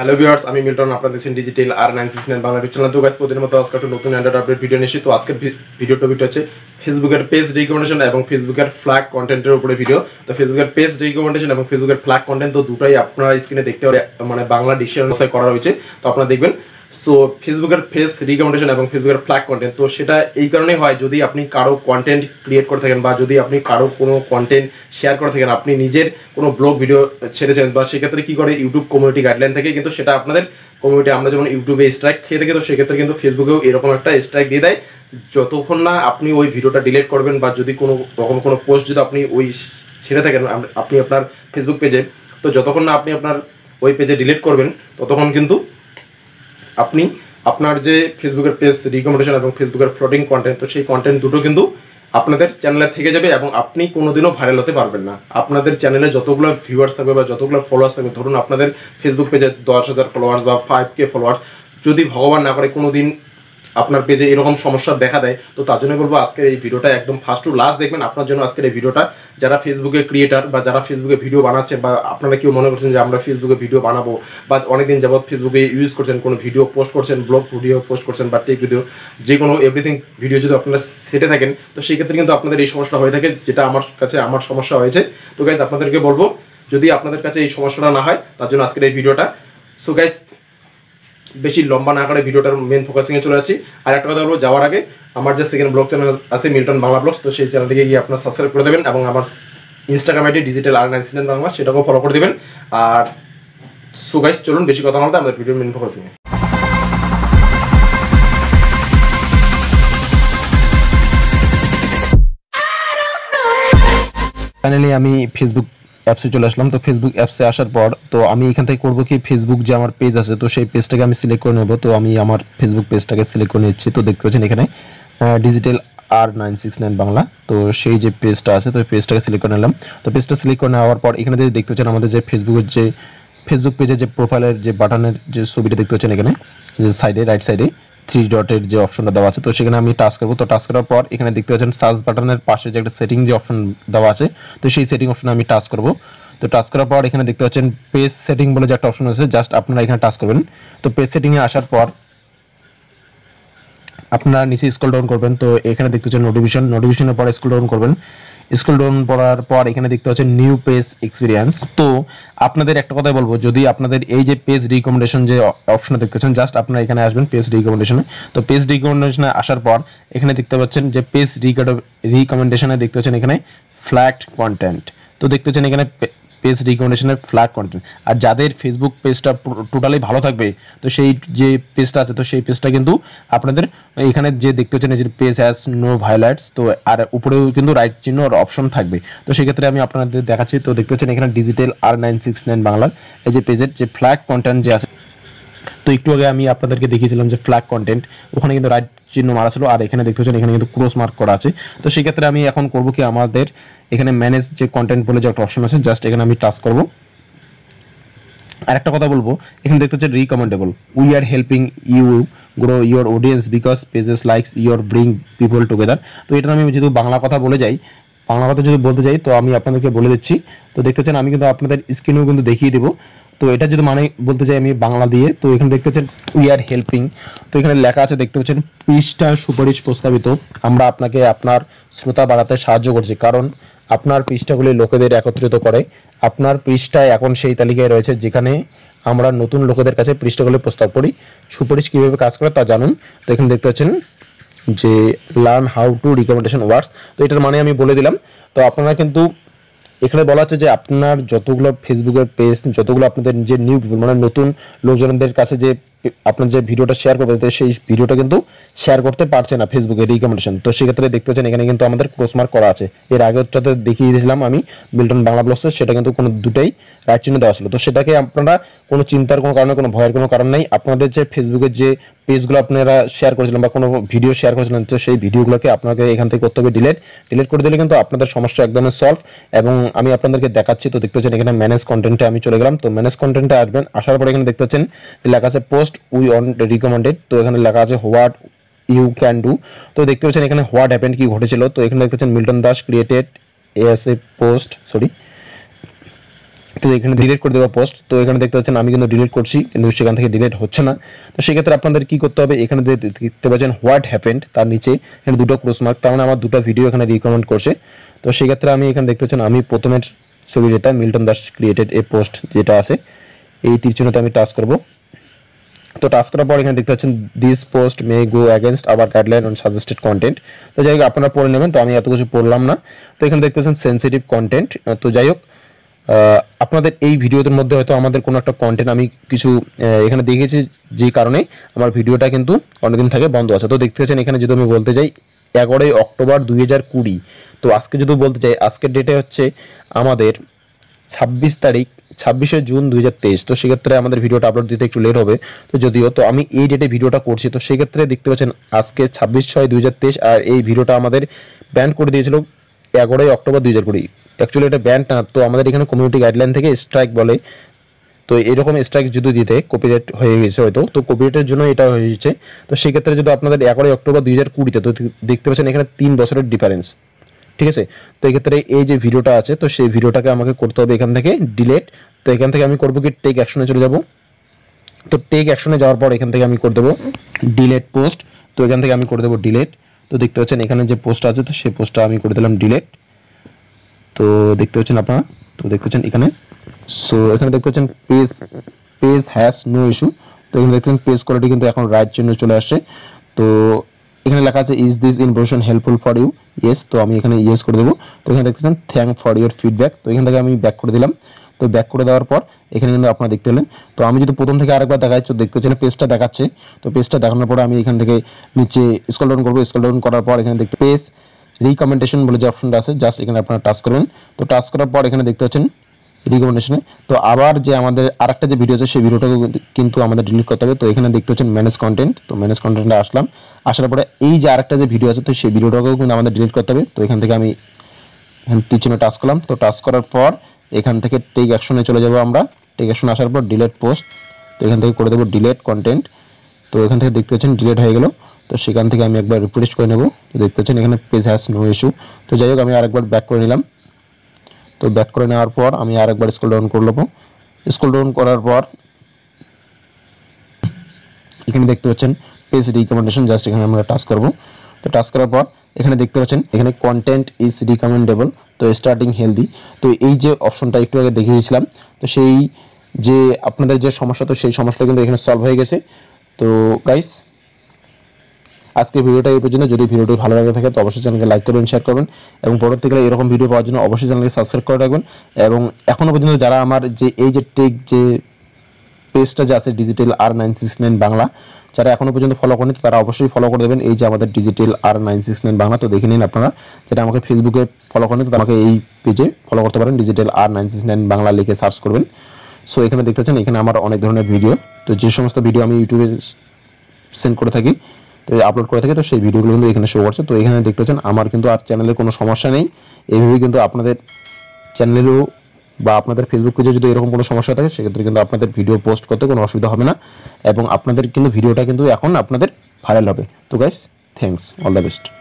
Hello viewers, আমি Milton, আপনাদের দেখছেন digital R969 Bangla YouTube channel. তো গাইস, প্রতিদিনের মতো আজকে একটা নতুন অ্যান্ড্রয়েড আপডেট ভিডিও নিয়ে এসেছি। তো আজকের ভিডিও টপিকটা হচ্ছে ফেসবুকের পেজ রিকমেন্ডেশন এবং ফেসবুকের ফ্ল্যাগ কন্টেন্টের উপরে ভিডিও। তো ফেসবুকের পেজ রিকমেন্ডেশন এবং ফেসবুকের ফ্ল্যাগ কন্টেন্ট তো দুটাই আপনারা স্ক্রিনে দেখতে পারে, মানে বাংলা ডিকশনারি করা হয়েছে। তো আপনারা দেখবেন। সো ফেসবুকের পেজ রিকমেন্ডেশন এবং ফেসবুকের ফ্ল্যাগ কন্টেন্ট, তো সেটা এই কারণেই হয় যদি আপনি কারো কন্টেন্ট ক্রিয়েট করে থাকেন বা যদি আপনি কারো কোনো কন্টেন্ট শেয়ার করে থাকেন, আপনি নিজের কোনো ব্লগ ভিডিও ছেড়েছেন, বা সেক্ষেত্রে কী করে ইউটিউব কমিউনিটি গাইডলাইন থাকে, কিন্তু সেটা আপনাদের কমিউনিটি, আমরা যেমন ইউটিউবে স্ট্রাইক খেয়ে থাকি, তো সেক্ষেত্রে কিন্তু ফেসবুকেও এরকম একটা স্ট্রাইক দিয়ে দেয় যতক্ষণ না আপনি ওই ভিডিওটা ডিলিট করবেন, বা যদি কোনো রকম কোনো পোস্ট যদি আপনি ওই ছেড়ে থাকেন আপনি আপনার ফেসবুক পেজে, তো যতক্ষণ না আপনি আপনার ওই পেজে ডিলিট করবেন ততক্ষণ কিন্তু আপনি আপনার যে ফেসবুকের পেজ রিকমেন্ডেশন এবং ফেসবুকের ফ্লোটিং কন্টেন্ট, তো সেই কন্টেন্ট দুটো কিন্তু আপনাদের চ্যানেলে থেকে যাবে এবং আপনি কোনোদিনও ভাইরাল হতে পারবেন না। আপনাদের চ্যানেলে যতগুলো ভিউয়ার্স থাকবে বা যতগুলো ফলোয়ার্স থাকবে, ধরুন আপনাদের ফেসবুক পেজে 10,000 ফলোয়ার্স বা 5K ফলোয়ার্স, যদি ভগবান না করে কোনো দিন আপনার পেজে এরকম সমস্যা দেখা দেয়, তো তার জন্য বলবো আজকের এই ভিডিওটা একদম ফার্স্ট টু লাস্ট দেখবেন। আপনার জন্য আজকের এই ভিডিওটা, যারা ফেসবুকে ক্রিয়েটার বা যারা ফেসবুকে ভিডিও বানাচ্ছেন, বা আপনারা কেউ মনে করছেন যে আমরা ফেসবুকে ভিডিও বানাবো, বা অনেকদিন যাবৎ ফেসবুকে ইউজ করছেন, কোনো ভিডিও পোস্ট করছেন, ব্লগ ভিডিও পোস্ট করছেন বা টেক ভিডিও, যে কোনো এভরিথিং ভিডিও যদি আপনারা সেটে থাকেন, তো সেই ক্ষেত্রে কিন্তু আপনাদের এই সমস্যা হয়ে থাকে, যেটা আমার সমস্যা হয়েছে। তো গাইজ, আপনাদেরকে বলবো যদি আপনাদের কাছে এই সমস্যাটা না হয়, তার জন্য আজকের এই ভিডিওটা। সো গাইজ, বেশি লম্বা না করে ভিডিওটার মেন ফোকাসিংয়ে চলে যাচ্ছি। আর একটা কথা বলবো, যাওয়ার আগে আমার যে সেকেন্ড ব্লগ চ্যানেল আছে মিল্টন বাংলা ব্লগস, তো সেই চ্যানেলটিকে গিয়ে আপনারা সাবস্ক্রাইব করে দেবেন এবং আমার Instagram ID digital R969 Bangla, সেটাকেও ফলো করে দেবেন। আর সো গাইস, চলুন বেশি কথা না বলতে আমাদের ভিডিওর মেন ফোকাসিংয়ে। ফাইনালি আমি ফেসবুক অ্যাপসে চলে আসলাম। তো ফেসবুক অ্যাপসে আসার পর তো আমি এখান থেকে করবো কি, ফেসবুক যে আমার পেজ আছে, তো সেই পেজটাকে আমি সিলেক্ট করে নেবো। তো আমি আমার ফেসবুক পেজটাকে সিলেক্ট করে নিচ্ছি। তো দেখতে পাচ্ছেন এখানে ডিজিটাল R969 বাংলা, তো সেই যে পেজটা আছে, তো পেজটাকে সিলেক্ট করে নিলাম। তো পেজটা সিলেক্ট করে নেওয়ার পর এখানে দেখতে পাচ্ছেন আমাদের যে ফেসবুক পেজের যে প্রোফাইলের যে বাটনের যে ছবিটা দেখতে পাচ্ছেন এখানে, যে সাইডে রাইট সাইডে 3 ডটের যে অপশনটা দেওয়া আছে, তো সেখানে আমি টাচ করবো। তো টাচ করার পর এখানে দেখতে পাচ্ছেন সার্চ বাটনের পাশে যে একটা সেটিং যে অপশন দেওয়া আছে, তো সেই সেটিং অপশনে আমি টাচ করবো। তো টাচ করার পর এখানে দেখতে পাচ্ছেন পেজ সেটিং বলে যে একটা অপশন আছে, জাস্ট আপনারা এখানে টাচ করবেন। তো পেজ সেটিংয়ে আসার পর আপনারা নিচে স্ক্রল ডাউন করবেন। তো এখানে দেখতে পাচ্ছেন নোটিফিকেশনের পর স্ক্রল ডাউন করবেন। স্ক্রল ডাউন করার পর এখানে দেখতে পাচ্ছেন নিউ পেজ এক্সপিরিয়েন্স। তো আপনাদের একটা কথাই বলবো, যদি আপনাদের এই যে পেজ রিকমেন্ডেশন যে অপশনে দেখতে পাচ্ছেন, জাস্ট আপনারা এখানে আসবেন পেজ রিকমেন্ডেশনে। তো পেজ রিকমেন্ডেশনে আসার পর এখানে দেখতে পাচ্ছেন যে পেজ রিকমেন্ডেশনে দেখতে পাচ্ছেন এখানে ফ্ল্যাগড কন্টেন্ট। তো দেখতে পাচ্ছেন এখানে পেজ রিকমেন্ডেশনের ফ্ল্যাগ কন্টেন্ট। আর যাদের ফেসবুক পেজটা টোটালি ভালো থাকবে, তো সেই যে পেজটা আছে, তো সেই পেজটা কিন্তু আপনাদের এখানে যে দেখতে পাচ্ছেন যে পেজ হ্যাজ নো ভায়োলেটস, তো আর উপরেও কিন্তু রাইট চিহ্ন অপশন থাকবে। তো সেক্ষেত্রে আমি আপনাদের দেখাচ্ছি। তো দেখতে পাচ্ছেন এখানে ডিজিটাল R969 বাংলার এই যে পেজের যে ফ্ল্যাগ কন্টেন্ট যে আছে, তো একটু আগে আমি আপনাদেরকে দেখিয়েছিলাম যে ফ্ল্যাগ কন্টেন্ট, ওখানে কিন্তু রাইট চিহ্ন মারা ছিল, আর এখানে দেখতে পাচ্ছেন এখানে কিন্তু ক্রস মার্ক করা আছে। তো সেই ক্ষেত্রে আমি এখন করব কি, আমাদের এখানে ম্যানেজ যে কন্টেন্ট বলে যে একটা অপশন আছে, জাস্ট এখানে আমি টাচ করব। আর একটা কথা বলবো, এখানে দেখতে পাচ্ছেন recommendable, we are helping you grow your audience because pages likes your bring people together. তো এটা আমি যেহেতু বাংলা কথা যদি বলতে যাই, তো আমি আপনাদেরকে বলে দিচ্ছি। তো দেখতে পাচ্ছেন আমি কিন্তু আপনাদের স্ক্রিনেও কিন্তু দেখিয়ে দেবো। তো এটা যদি মানে বলতে চাই আমি বাংলা দিয়ে, তো এখানে দেখতে পাচ্ছেন উই আর হেল্পিং, তো এখানে লেখা আছে দেখতে পাচ্ছেন পৃষ্ঠা সুপারিশ প্রস্তাবিত, আমরা আপনাকে আপনার শ্রোতা বাড়াতে সাহায্য করছি, কারণ আপনার পৃষ্ঠাগুলি লোকেদের একত্রিত করে। আপনার পৃষ্ঠায় এখন সেই তালিকায় রয়েছে যেখানে আমরা নতুন লোকেদের কাছে পৃষ্ঠাগুলি প্রস্তাব করি। সুপারিশ কীভাবে কাজ করে তা জানুন। তো এখানে দেখতে পাচ্ছেন যে learn how to recommendation works, তো এটার মানে আমি বলে দিলাম। তো আপনারা কিন্তু এখানে বলা হচ্ছে যে আপনার যতগুলো ফেসবুকের পেজ, যতগুলো আপনাদের যে নিউ পিপল মানে নতুন লোকজনদের কাছে যে আপনার যে ভিডিওটা শেয়ার করবে, সেই ভিডিওটা কিন্তু শেয়ার করতে পারছে না ফেসবুকে রিকমেন্ডেশন। তো সেক্ষেত্রে দেখতে পাচ্ছেন এখানে কিন্তু আমাদের ক্রস মার্ক করা আছে। এর আগেরটাতে দেখিয়ে দিয়েছিলাম আমি মিল্টন বাংলা ব্লগসে, সেটা কিন্তু কোনো দুটাই রাইট চিহ্ন দেওয়া ছিল। তো সেটাকে আপনারা কোনো চিন্তার কোনো কারণে, কোনো ভয়ের কোনো কারণ নেই। আপনাদের যে ফেসবুকের যে পেজগুলো আপনারা শেয়ার করেছিলেন বা কোনো ভিডিও শেয়ার করেছিলেন, তো সেই ভিডিওগুলোকে আপনাকে এখান থেকে করতে হবে ডিলিট করে দিলে কিন্তু আপনাদের সমস্যা একদমই সলভ। এবং আমি আপনাদেরকে দেখাচ্ছি। তো দেখতে পাচ্ছেন এখানে ম্যানেজ কন্টেন্টে আমি চলে গেলাম। তো ম্যানেজ কন্টেন্টে আসবেন, আসার পরে এখানে দেখতে পাচ্ছেন লেখা আছে পোস্ট উই অন রিকমেন্ডেড, তো এখানে লেখা আছে হোয়াট ইউ ক্যান ডু। তো দেখতে পাচ্ছেন এখানে হোয়াট হ্যাপেন্ড, কি ঘটেছিল। তো এখানে দেখতে পাচ্ছেন মিল্টন দাস তো এখানে ডিলিট করে দেওয়া পোস্ট। তো এখানে দেখতে পাচ্ছেন আমি কিন্তু ডিলিট করছি, কিন্তু সেখান থেকে ডিলিট হচ্ছে না। তো সেক্ষেত্রে আপনাদের কি করতে হবে, এখানে দেখতে পাচ্ছেন হোয়াট হ্যাপেন্ড, তার নিচে এখানে দুটো ক্রস মার্ক, তার মানে আমার দুটো ভিডিও এখানে রিকমেন্ড করছে। তো সেক্ষেত্রে আমি এখানে দেখতে পাচ্ছেন আমি প্রথমের ছবি যেটা Milton Das created a post যেটা আছে, এই তীর চিহ্নতে আমি টাচ করব। তো টাচ করার পর এখানে দেখতে পাচ্ছেন this post may go against our guideline on suggested content. তো যাই হোক আপনারা পড়ে নেবেন, তো আমি এত কিছু পড়লাম না। তো এখানে দেখতে পাচ্ছেন সেন্সিটিভ কন্টেন্ট। তো যাই হোক আপনাদের এই ভিডিওদের মধ্যে হয়তো আমাদের কোনো একটা কন্টেন্ট আমি কিছু এখানে দেখেছি, যে কারণে আমার ভিডিওটা কিন্তু অনেকদিন থেকে বন্ধ আছে। তো দেখতে পাচ্ছেন এখানে যদি আমি বলতে যাই 11 অক্টোবর 2020, তো আজকে যদি বলতে চাই আজকের ডেটে হচ্ছে আমাদের 26 জুন 2023। তো সেক্ষেত্রে আমাদের ভিডিওটা আপলোড দিতে একটু লেট হবে, তো যদিও তো আমি এই ডেটে ভিডিওটা করছি। তো সেক্ষেত্রে দেখতে পাচ্ছেন আজকে 26/6/2023, আর এই ভিডিওটা আমাদের ব্যান করে দিয়েছিল 11 অক্টোবর 2020। অ্যাকচুয়ালি এটা ব্যান না, তো আমাদের এখানে কমিউনিটি গাইডলাইন থেকে স্ট্রাইক বলে। তো এরকম স্ট্রাইক যদি দিতে কপিরাইট হয়ে গেছে হয়তো, তো কপিরাইটের জন্য এটা হয়েছে। তো সেক্ষেত্রে যদি আপনাদের 11 অক্টোবর 2020-তে, তো দেখতে পাচ্ছেন এখানে 3 বছরের ডিফারেন্স, ঠিক আছে। তো এক্ষেত্রে এই যে ভিডিওটা আছে, তো সেই ভিডিওটাকে আমাকে করতে হবে এখান থেকে ডিলেট। তো এখান থেকে আমি করবো কি টেক অ্যাকশনে চলে যাব। তো টেক অ্যাকশনে যাওয়ার পর এখান থেকে আমি করে দেবো ডিলেট পোস্ট। তো এখান থেকে আমি করে দেবো ডিলেট। তো দেখতে পাচ্ছেন এখানে যে পোস্টটা আছে, তো সেই পোস্টটা আমি করে দিলাম ডিলেট। তো দেখতে পাচ্ছেন আপনারা, তো দেখতে পাচ্ছেন এখানে, সো এখানে দেখতে পাচ্ছেন পেজ হ্যাজ নো ইস্যু। তো এখানে দেখতে পাচ্ছেন পেজ কোয়ালিটি কিন্তু এখন রাইট চিহ্ন চলে আসছে। তো এখানে লেখা আছে is this information helpful for you, yes. তো আমি এখানে ইয়েস করে দেবো। তো এখানে দেখতেছেন থ্যাংক ফর ইউর ফিডব্যাক। তো এখান থেকে আমি ব্যাক করে দিলাম। তো ব্যাক করে দেওয়ার পর এখানে কিন্তু আপনারা দেখতে পেলেন। তো আমি যদি প্রথম থেকে আরেকবার দেখাই, তো দেখতে পাচ্ছেন পেজটা দেখাচ্ছে। তো পেজটা দেখানোর পরে আমি এখান থেকে নিচে স্ক্রল ডাউন করবো। স্ক্রল ডাউন করার পর এখানে দেখতে পেজ রিকমেন্ডেশন বলে যে অপশনটা আছে, জাস্ট এখানে আপনারা টাচ করবেন। তো টাচ করার পর এখানে দেখতে পাচ্ছেন রিকমেন্ডেশনে, তো আবার যে আমাদের আরেকটা যে ভিডিও আছে সেই ভিডিওটাকে কিন্তু আমাদের ডিলিট করতে হবে। তো এখানে দেখতে পাচ্ছেন ম্যানেজ কন্টেন্ট। তো ম্যানেজ কন্টেন্টে আসলাম, আসার পরে এই যে আরেকটা যে ভিডিও আছে, তো সেই ভিডিওটাকেও কিন্তু আমাদের ডিলিট করতে হবে। তো এখান থেকে আমি তীর চিহ্নে টাচ করলাম। তো টাচ করার পর এখান থেকে টেক অ্যাকশনে চলে যাব আমরা। টেক অ্যাকশন আসার পর ডিলেট পোস্ট। তো এখান থেকে করে দেবো ডিলেট কন্টেন্ট। তো এখান থেকে দেখতে পাচ্ছেন ডিলেট হয়ে গেল। তো সেখান থেকে আমি একবার রিফ্রেশ করে নেব। তো দেখতে পাচ্ছেন এখানে পেজ হ্যাজ নো ইস্যু। তো যাই হোক আমি আরেকবার ব্যাক করে নিলাম। তো ব্যাক করে নেওয়ার পর আমি আরেকবার স্ক্রল ডাউন করে নেবো। স্ক্রল ডাউন করার পর এখানে দেখতে পাচ্ছেন পেজ রিকমেন্ডেশন, জাস্ট এখানে আমরা টাচ করব। তো টাচ করার পর এখানে দেখতে পাচ্ছেন এখানে কন্টেন্ট ইজ রিকমেন্ডেবল, তো স্টার্টিং হেলদি। তো এই যে অপশনটা একটু আগে দেখিয়েছিলাম, তো সেই যে আপনাদের যে সমস্যা, তো সেই সমস্যাটা কিন্তু এখানে সলভ হয়ে গেছে। তো গাইস আজকের ভিডিওটা এই পর্যন্ত। যদি ভিডিওটি ভালো লাগে থাকে তো অবশ্যই চ্যানেলকে লাইক করবেন, শেয়ার করবেন, এবং পরবর্তীকালে এরকম ভিডিও পাওয়ার জন্য অবশ্যই চ্যানেলকে সাবস্ক্রাইব করে রাখবেন। এবং এখনও পর্যন্ত যারা আমার যে এই যে টেক যে পেজটা যে আছে ডিজিটাল R969 বাংলা, যারা এখনও পর্যন্ত ফলো করেনি তারা অবশ্যই ফলো করে দেবেন। এই যে আমাদের ডিজিটাল R969 বাংলা, তো দেখে নিন আপনারা। যেটা আমাকে ফেসবুকে ফলো করেন তো আমাকে এই পেজে ফলো করতে পারেন, ডিজিটাল R969 বাংলা লিখে সার্চ করবেন। সো এখানে দেখতে পাচ্ছেন এখানে আমার অনেক ধরনের ভিডিও, তো যে সমস্ত ভিডিও আমি ইউটিউবে সেন্ড করে থাকি, তো আপলোড করে থাকি, তো সেই ভিডিওগুলো কিন্তু এখানে শো করছে। তো এখানে দেখতে পাচ্ছেন আমার কিন্তু আর চ্যানেলের কোনো সমস্যা নেই। এইভাবে কিন্তু আপনাদের চ্যানেলেরও বা আপনাদের ফেসবুক পেজে যদি এরকম কোনো সমস্যা থাকে, সেক্ষেত্রে কিন্তু আপনাদের ভিডিও পোস্ট করতে কোনো অসুবিধা হবে না, এবং আপনাদের কিন্তু ভিডিওটা কিন্তু এখন আপনাদের ভাইরাল হবে। তো guys thanks, all the best.